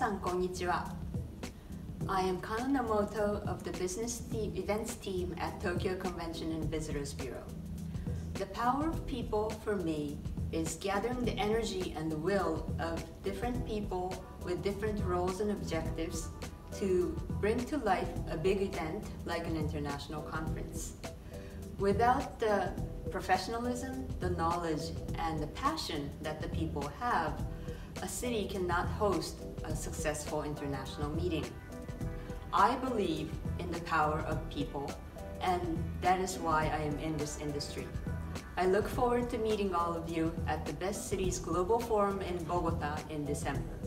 Minasan konnichiwa. I am Kano of the events team at Tokyo Convention and Visitors Bureau. The power of people for me is gathering the energy and the will of different people with different roles and objectives to bring to life a big event like an international conference. Without the professionalism, the knowledge, and the passion that the people have, a city cannot host a successful international meeting. I believe in the power of people, and that is why I am in this industry. I look forward to meeting all of you at the Best Cities Global Forum in Bogota in December.